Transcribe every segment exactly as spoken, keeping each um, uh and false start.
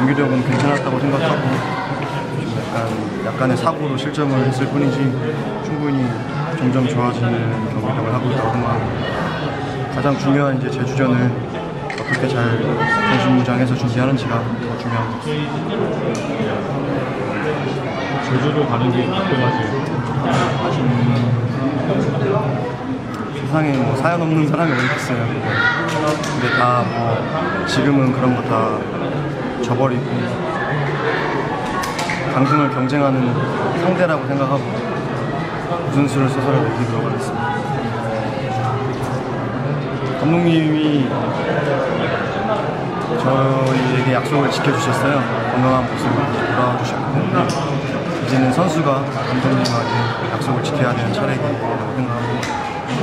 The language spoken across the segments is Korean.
경기력은 괜찮았다고 생각하고 약간, 약간의 사고로 실점을 했을 뿐이지 충분히 점점 좋아지는 경기력을 하고 있다고 생각합니다. 가장 중요한 이제 제주전을 어떻게 잘 전신무장해서 준비하는지가 더 중요한 것 같습니다. 제주도 가는 게 걱정하지? 세상에 뭐 사연 없는 사람이 어디 있겠어요. 근데 다 뭐 지금은 그런 거 다 저버리고 강등을 경쟁하는 상대라고 생각하고 우승수를 서서히 내기도록 하겠습니다. 감독님이 저희에게 약속을 지켜주셨어요. 건강한 모습으로 돌아와 주셨기 때문에 이제는 선수가 감독님에게 약속을 지켜야 되는 차례이라고 생각하고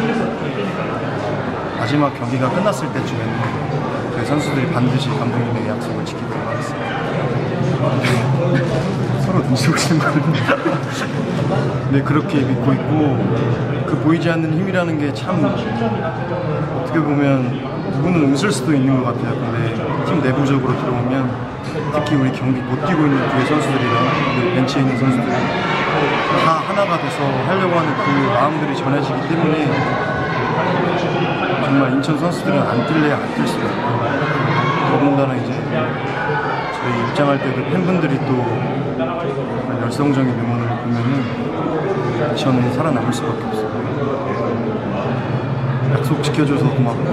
마지막 경기가 끝났을 때쯤에는 저희 선수들이 반드시 감독님에게 약속을 지키도록 하겠습니다. 서로 눈치 보시는 거는데 네, 그렇게 믿고 있고 그 보이지 않는 힘이라는 게 참 어떻게 보면 누구는 웃을 수도 있는 것 같아요. 근데 팀 내부적으로 들어오면 특히 우리 경기 못 뛰고 있는 뒤에 선수들이랑 벤치에 있는 선수들 다 하나가 돼서 하려고 하는 그 마음들이 전해지기 때문에 정말 인천 선수들은 안 뛸래야 안 뛸 수가 없고 더군다나 이제 저희 입장할 때도 팬분들이 또 열성적인 응원을 보면은 저는 살아남을 수밖에 없어요. 약속 지켜줘서 고맙고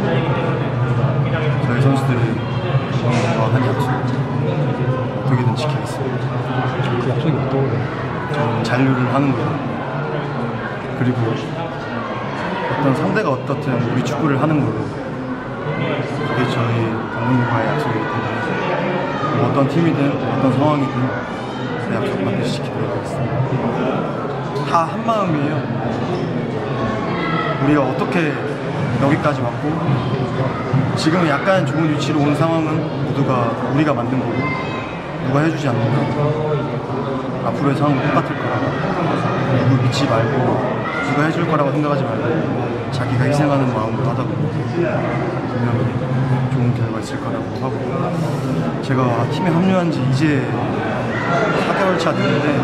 저희 선수들이 저와 한 약속 어떻게든 지키겠습니다. 그 약속이 어떤 거예요? 저는 잔류를 하는 거예요. 그리고 어떤 상대가 어떻든 우리 축구를 하는 걸로 그게 저희 감독님과의 약속이기 때문에 뭐 어떤 팀이든 어떤 상황이든 그 약속 반드시 지키도록 하겠습니다. 다 한 마음이에요. 우리가 어떻게 여기까지 왔고 지금 약간 좋은 위치로 온 상황은 모두가 우리가 만든 거고 누가 해주지 않는다. 앞으로의 상황은 똑같을 거라고 누구 믿지 말고 누가 해줄 거라고 생각하지 말고 자기가 희생하는 마음으로 하다 보면 분명히 좋은 결과가 있을 거라고 하고 제가 팀에 합류한 지 이제 사 개월 차 됐는데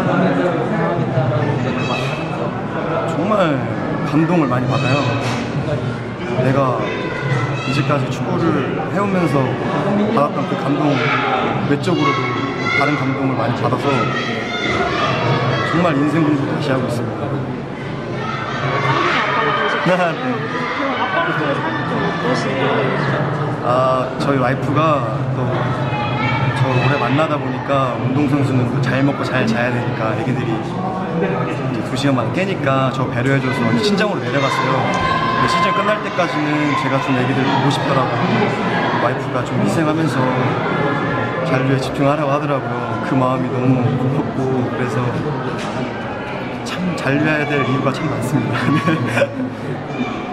정말 감동을 많이 받아요. 내가 이제까지 축구를 해오면서 받았던 그 감동 외적으로도 다른 감동을 많이 받아서 정말 인생 공부 다시 하고 있습니다. 네. 아, 저희 와이프가 또 저 오래 만나다 보니까 운동선수는 또 잘 먹고 잘 자야 되니까 애기들이 두 시간만 깨니까 저 배려해줘서 친정으로 내려갔어요. 근데 시즌 끝날 때까지는 제가 좀 애기들 보고 싶더라고요. 와이프가 좀 희생하면서 잔류에 집중하라고 하더라고요. 그 마음이 너무 고맙고 그래서 참 잔류해야 될 이유가 참 많습니다.